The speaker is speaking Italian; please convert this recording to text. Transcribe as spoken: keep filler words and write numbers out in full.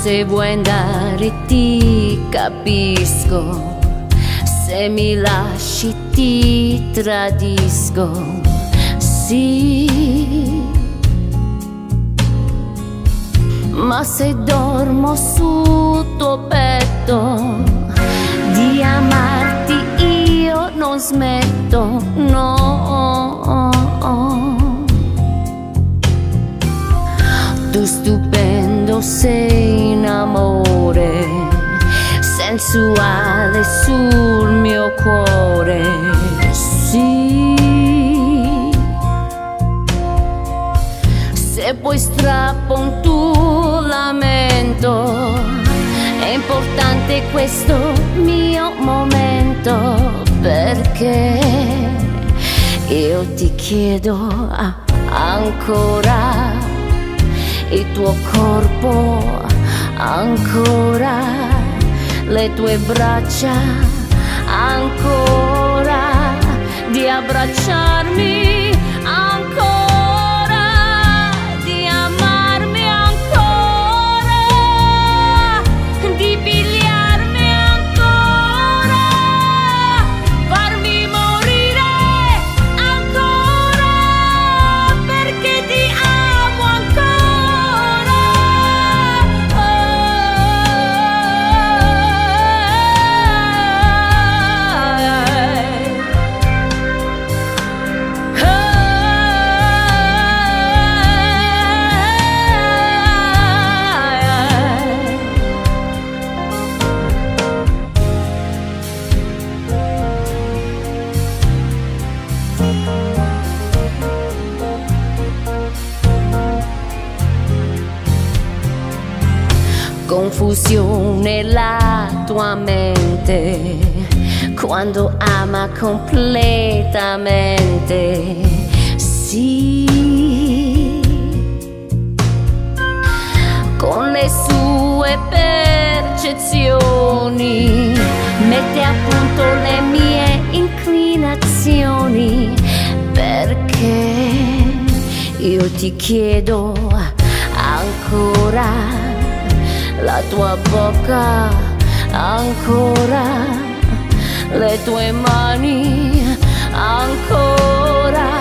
se vuoi andare ti capisco, se mi lasci ti tradisco, sì. Ma se dormo sul tuo petto di amarti io non smetto, no. Tu stupendo sei in amore, sensuale sul mio cuore, sì. Se poi strappo un tuo lamento, è importante questo mio momento, perché io ti chiedo ancora il tuo corpo, ancora le tue braccia, ancora di abbracciarmi, ancora di amarmi, ancora di pigliarmi, ancora farmi morire, ancora perché ti amo ancora. Confusione la tua mente quando ama completamente, sì. Con le sue percezioni mette a punto le mie inclinazioni, perché io ti chiedo ancora la tua bocca, ancora le tue mani, ancora